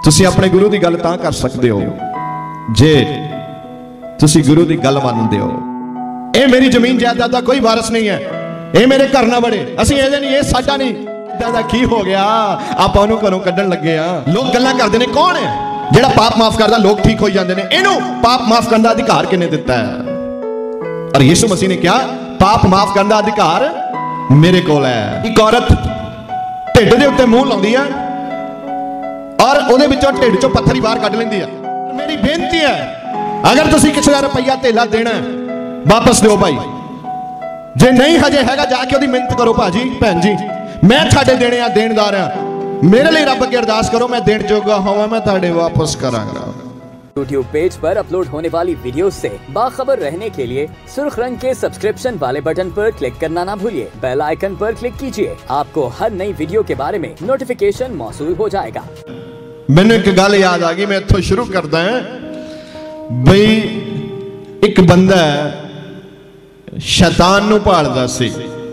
तुसी अपने गुरु की गल तां कर सकते हो जे तुसी गुरु की गल मानते हो। ये मेरी जमीन जायदाद का कोई वारस नहीं है, ये मेरे घर ना बड़े, असीं ये नहीं, ये साडा नहीं। दादा की हो गया, आप उन्होंने घरों कड्ढण लगे हाँ। लोग गल्लां करदे ने कौन है जिहड़ा पाप माफ करदा लोग ठीक हो जाते हैं। इनू पाप माफ करने का अधिकार किने दिता है? और यीशु मसीह ने क्या पाप माफ करने का अधिकार मेरे कोल है। एक औरत ढिड दे उत्ते मुंह लाउंदी है और उहदे विचों ढिड चों पत्थर ही बाहर कढ लैंदी है। मेरी बेनती है, अगर तुसीं किसी का रुपया धेला देना वापस दो भाई, जे नहीं हजे हैगा जाके उहदी मिन्नत करो भाजी भैन जी, मैं तुहाडे देने आ देनदार हां, मेरे लिए रब अगे अरदास करो मैं देण जोगा होवां, मैं तुहाडे वापस करांगा। YouTube पेज पर अपलोड होने वाली वीडियो से बाखबर रहने के लिए सुर्ख रंग के सब्सक्रिप्शन वाले बटन पर क्लिक करना ना भूलिए। बेल आइकन पर क्लिक कीजिए, आपको हर नई वीडियो के बारे में नोटिफिकेशन मौसूल हो जाएगा। मैंने एक गल याद आ गई, मैं इत्थों शुरू करदा है बई एक बंदा शैतान नूं भालदा सी,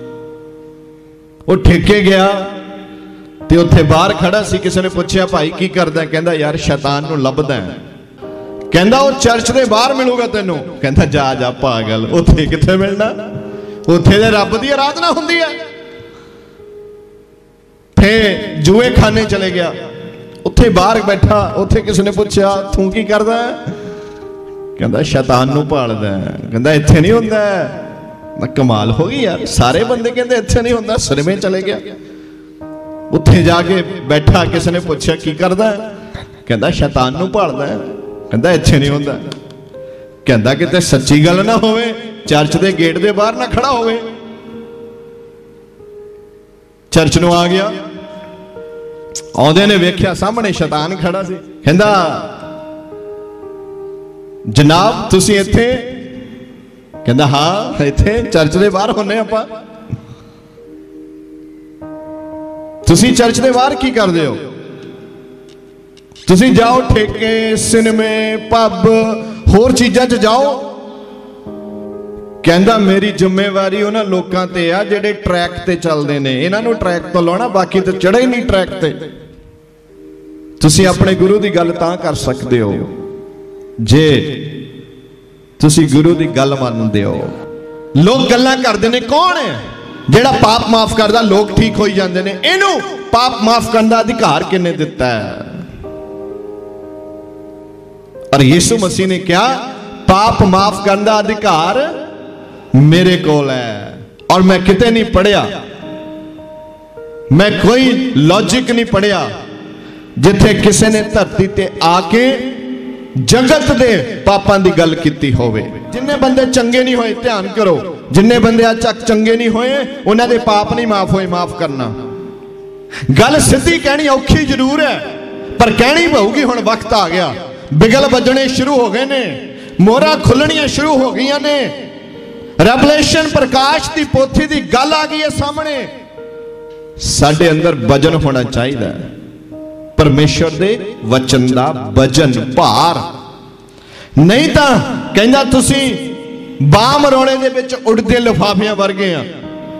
वो ठेके गया ते उत्थे बाहर खड़ा सी, किसी ने पूछया भाई की करदा? कहंदा यार शैतान नूं लभदा है। कहंदा वो चर्च दे बाहर मिलूगा तेनों। कहंदा जा जा पागल, उत्थे कित्थे मिलना, उत्थे ते रब दी आराधना हुंदी है। फिर जुए खाने चले गया, उत्थे बाहर बैठा, उत्थे किसी ने पूछया तू की करदा है? कहंदा शैतान नूं भालदा है। कहंदा इत्थे नहीं हुंदा। मैं कमाल हो गई यार, सारे बंदे कहंदे इत्थे नहीं हुंदा, सिनेमे चले गया। उत्थे जाके बैठा, किसी ने पूछया की करदा है? कहंदा शैतान नूं भालदा है। कहंदा इत्थे नहीं हुंदा। कहंदा किते सच्ची गल ना होवे, चर्च दे गेट दे बाहर ना खड़ा होवे। चर्च नूं आ गया, आउंदे ने वेख्या सामने शैतान खड़ा सी। कहंदा जनाब तुसीं इत्थे? कहंदा हां इत्थे चर्च दे बाहर होने आपां। तुसीं चर्च दे बाहर की करदे हो? तुसीं जाओ ठेके सिनेमे पब होर चीज़ां च जाओ। कहंदा मेरी जिम्मेवारी उन्हां लोकां ते आ जिहड़े ट्रैक ते चलदे ने, इन्हां नूं ट्रैक तो लाउणा, बाकी ते चढ़े ही नहीं ट्रैक ते। तुसीं अपने गुरु की गल तां कर सकते हो जे तुसीं गुरु की गल मानते हो। लोग गल्लां करदे ने कौन है जिहड़ा पाप माफ करदा लोग ठीक हो जाते हैं। इनू पाप माफ करने का अधिकार किने दिता है? और यीशु मसीह ने क्या पाप माफ करने का अधिकार मेरे कोल है। और मैं किते नहीं पढ़िया, मैं कोई लॉजिक नहीं पढ़िया जिथे किसी ने धरती ते आके जगत दे पापां दी गल कीती होवे। जिन्ने बंदे चंगे नहीं होए, ध्यान करो, जिन्ने बंदे आज तक चंगे नहीं होए उन्हां दे पाप नहीं माफ होए। माफ करना गल सीधी कहनी औखी जरूर है, पर कहनी पऊगी। हुण वक्त आ गया, बिगल बजने शुरू हो गए ने, मोहरां खुलणियां शुरू हो गई ने, रेवलेशन प्रकाश की पोथी की गल आ गई है सामने। साडे अंदर वजन होना चाहिए, परमेश्वर दे वचन दा वजन भार। नहीं तो कहंदा तुसीं बाम रोणे दे विच उड़दे लिफाफियां वर्गे आ,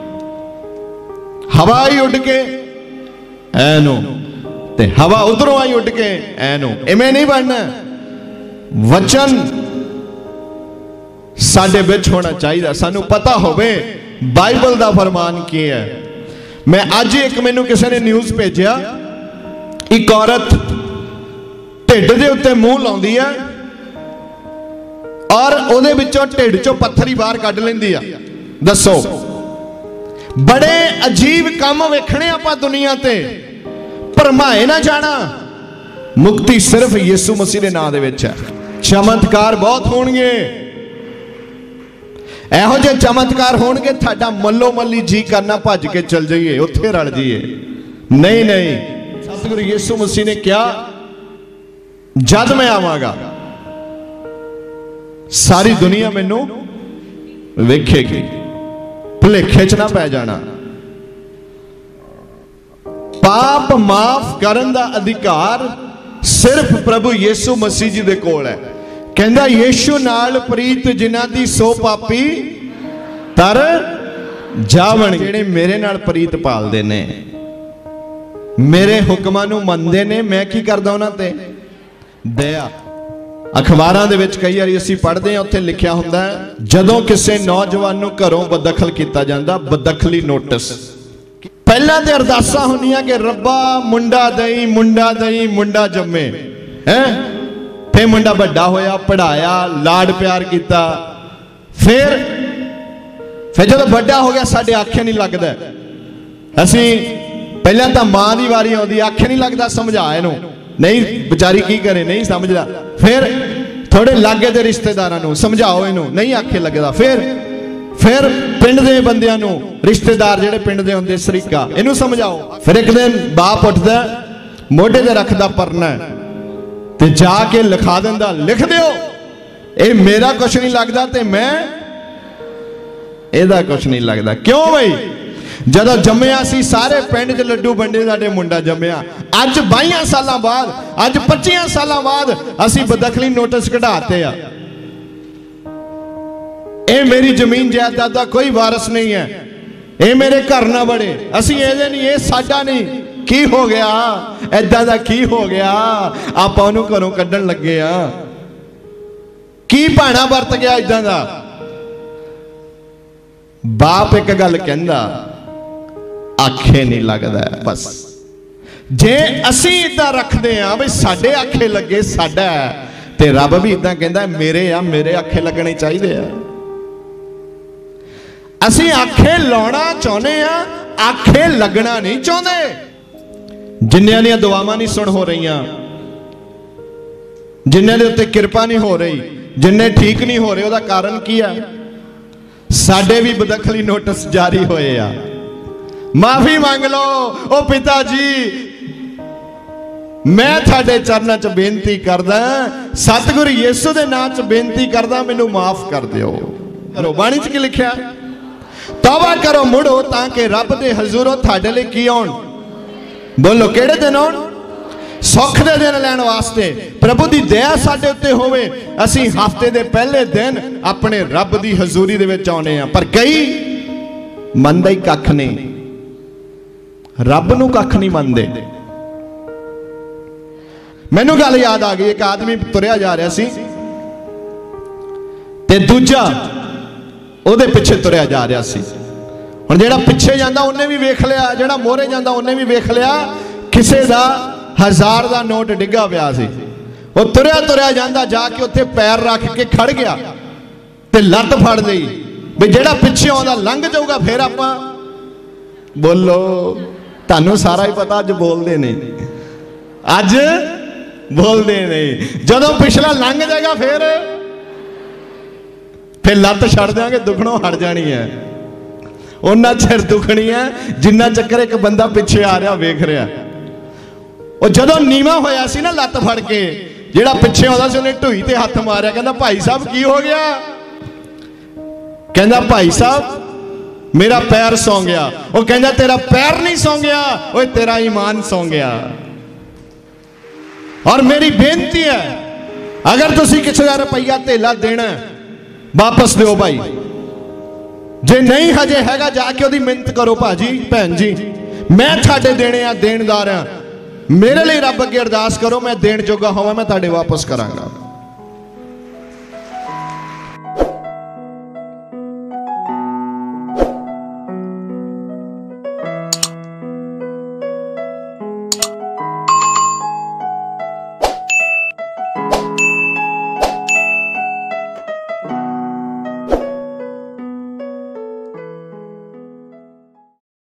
हवा ही उड़ के ऐनो ते हवा उधरों आई उड़ के ऐनो, इवें नहीं बनना। वचन साडे विच होना चाहिए, सानू पता होवे बाइबल दा फरमान की है। मैं अज एक मैनू किसी ने न्यूज़ भेजिया, एक औरत ढिड दे उत्ते मुंह लाउंदी है और उहदे विचों ढिड चों पत्थर ही बाहर कढ लैंदी है। दसो बड़े अजीब काम वेखणे आपां दुनिया ते, भरमाए ना जाना। मुक्ति सिर्फ यीशु मसीह दे नाम दे विच है। चमत्कार बहुत होणगे, एहो जे चमत्कार होणगे तुहाडा मल्लो मल्ली जी करना भज के चल जाइए, उत्थे रल जाइए। नहीं नहीं, सतगुरु यीशु मसीह ने क्या जद मैं आवांगा सारी दुनिया मैनू वेखेगी, भुलेखे च ना पै जाना। पाप माफ करन दा अधिकार सिर्फ प्रभु यीशु मसीह जी दे कोल है। कहंदा यीशु नाल प्रीत जिन्हां दी सो पापी तर जावण, जिहड़े मेरे नाल प्रीत पालदे ने मेरे हुक्मां नूं मनदे ने, मैं की करदा उन्हां ते दया। अखबारां दे विच कई वारी असीं पढ़दे हां, उत्थे लिखिया हुंदा है जदों किसी नौजवान नूं घरों बदखल कीता जांदा, बदखली नोटिस। पहलां ते अरदासां हुंदियां कि रब्बा मुंडा दई, मुंडा दई, मुंडा जम्मे है। फिर मुंडा बड़ा होया, पढ़ाया, लाड प्यार किया। फिर जो बड़ा हो गया साडे आखे नहीं लगता। असी पहला तो मां की वारी आती, आखे नहीं लगता, समझा इनू नहीं, बेचारी की करे नहीं समझदा। फिर थोड़े लागे दे रिश्तेदारां नू समझाओ, इनू नहीं आखे लगता। फिर पिंड दे बंदियां नू, रिश्तेदार जेड़े पिंड दे हुंदे सरीका, इनू समझाओ। फिर एक दिन बाप उठदा, मोढे ते रखदा परना ते जाके लिखा दिंदा, लिख दिओ ये मेरा कुछ नहीं लगता ते मैं एदा कुछ नहीं लगता। क्यों भाई, जदों जम्मिया सी सारे पिंड च लड्डू वंडे, साडे मुंडा जम्मिया। अज 22 साल बाद, अज 25 साल बाद असी बदखली नोटिस कढ़ाते आ। ये मेरी जमीन जायदाद का कोई वारस नहीं है, ये मेरे घर ना बड़े, असी एदे नहीं, ये साडा नहीं। की हो गया, ऐदा दा की हो गया, आपां उहनूं घरों कड्ढण लगे आ। की भाणा वरत गया इदां दा। बाप एक गल कहंदा, आखे नहीं लगदा। बस जे असी इदां रखदे आ बई साडे आखे लगे, साडा है, ते रब भी इदां कहंदा मेरे आ, मेरे आखे लगने चाहिए आ। असी आखे लाउणा चाहुंदे आ, आखे लगना नहीं चाहुंदे। जिन्नियां दी दुआवां नहीं सुन हो रही, जिन्ने दे उत्ते किरपा नहीं हो रही, जिन्ने ठीक नहीं हो रहे, उसदा कारण की है? साडे भी बदखली नोटिस जारी होए आ। माफी मांग लो ओ पिता जी, मैं थाडे चरनां च बेनती करदा, सतगुरु यीशु दे नाम च बेनती करदा, मैनू माफ कर दिओ। बाणी च की लिखिया? तौबा करो, मुड़ो, ताकि रब दे हजूरों थाडे लई की आउण। बोलो किहड़े दिन आउण? सुख दे दिन लैण वास्ते। प्रभु दी दया साडे उत्ते होवे, असीं हफ्ते दे पहले दिन अपने रब दी हजूरी दे विच आउणे आ। पर कई मनदे ही कख नहीं, रब नूं कख नहीं मनदे। मैनूं गल याद आ गई, एक आदमी तुरिया जा रहा सी ते दूजा ਉਹਦੇ ਪਿੱਛੇ ਤੁਰਿਆ ਜਾ ਰਿਹਾ ਸੀ। ਹੁਣ ਜਿਹੜਾ ਪਿੱਛੇ ਜਾਂਦਾ ਉਹਨੇ ਵੀ ਵੇਖ ਲਿਆ, ਜਿਹੜਾ ਮੋਹਰੇ ਜਾਂਦਾ ਉਹਨੇ ਵੀ ਵੇਖ ਲਿਆ, ਕਿਸੇ ਦਾ 1000 ਦਾ ਨੋਟ ਡਿੱਗਾ ਪਿਆ ਸੀ। ਉਹ ਤੁਰਿਆ ਤੁਰਿਆ ਜਾਂਦਾ, ਜਾ ਕੇ ਉੱਥੇ ਪੈਰ ਰੱਖ ਕੇ ਖੜ ਗਿਆ ਤੇ ਲੱਤ ਫੜ ਲਈ ਵੀ ਜਿਹੜਾ ਪਿੱਛੇ ਆਉਂਦਾ ਲੰਘ ਜਾਊਗਾ, ਫਿਰ ਆਪਾਂ। ਬੋਲੋ, ਤੁਹਾਨੂੰ ਸਾਰਾ ਹੀ ਪਤਾ, ਅੱਜ ਬੋਲਦੇ ਨਹੀਂ, ਅੱਜ ਬੋਲਦੇ ਨਹੀਂ। ਜਦੋਂ ਪਿਛਲਾ ਲੰਘ ਜਾਏਗਾ फिर लत्त छड़ देंगे, दुखनों हट जानी है। उन्ना चिर दुखनी है जिन्ना चक्कर एक बंदा पिछे आ रहा वेख रहा। और जदों नीवा होया सी ना लत्त फड़ के, जिहड़ा पिछे आउंदा सी उहने ढूई ते हथ मारिया, कहंदा भाई साहब की हो गया? कहंदा भाई साहब मेरा पैर सौ गया। वो कहंदा तेरा पैर नहीं सौ गया, ओए तेरा ईमान सौ गया। और मेरी बेनती है, अगर तुसीं किसी दा रुपया धेला देना वापस दो भाई, जे नहीं हजे हैगा जाके ओदी मिन्नत करो भाजी भैन जी, मैं थाडे देने आ, देनदार आ, मेरे लिए रब अगे अरदास करो, मैं देण जोगा होवां, मैं थाडे वापस करांगा।